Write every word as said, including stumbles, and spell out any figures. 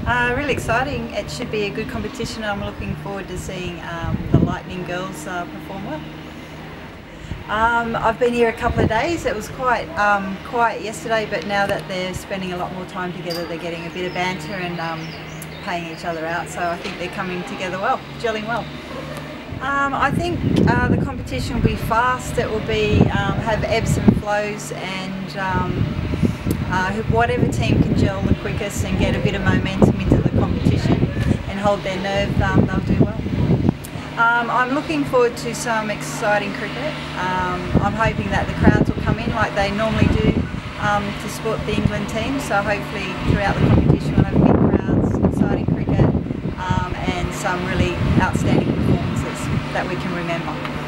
Uh, really exciting. It should be a good competition. I'm looking forward to seeing um, the Lightning girls uh, perform well. Um, I've been here a couple of days. It was quite um, quiet yesterday, but now that they're spending a lot more time together, they're getting a bit of banter and um, paying each other out. So I think they're coming together well, gelling well. Um, I think uh, the competition will be fast. It will be um, have ebbs and flows, and um, uh, whatever team can gel the quickest and get a bit of momentum into the competition and hold their nerve, um, they'll do well. Um, I'm looking forward to some exciting cricket. Um, I'm hoping that the crowds will come in like they normally do um, to support the England team. So hopefully throughout the competition we'll have big crowds, exciting cricket, um, and some really outstanding performances that we can remember.